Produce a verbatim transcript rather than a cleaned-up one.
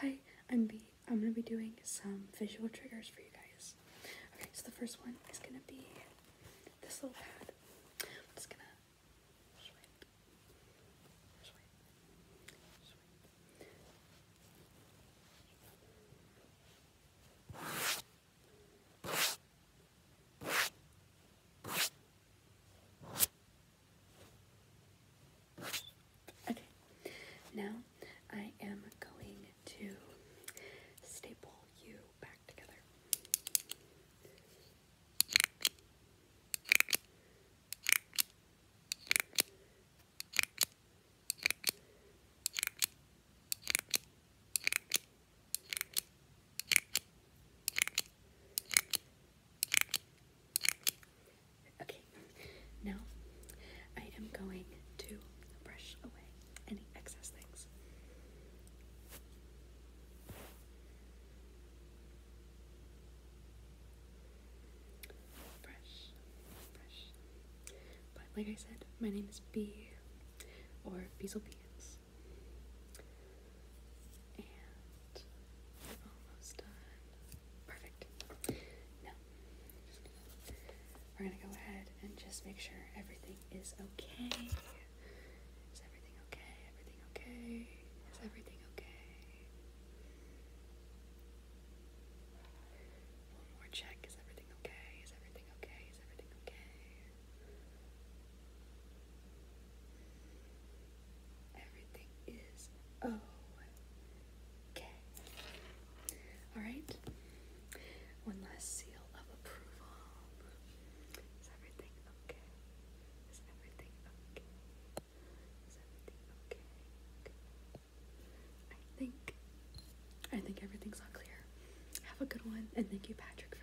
Hi, I'm B. I'm gonna be doing some visual triggers for you guys. Okay, so the first one is gonna be this little pad. I'm just gonna swipe, swipe, swipe. Okay, now I am going to staple you back together. Okay, now I am going to brush away any excess things. Brush, brush. But like I said, my name is B, or Beazle Beans. And almost done. Perfect. Now, we're gonna go ahead and just make sure everything is okay. Is everything okay? Everything okay? Is everything okay? One more check. Is everything okay? Is everything okay? Is everything okay? Everything is okay. Alright? One last seal of approval. Is everything okay? Is everything okay? Is everything okay? I think I think everything's all clear. Have a good one, and thank you, Patrick.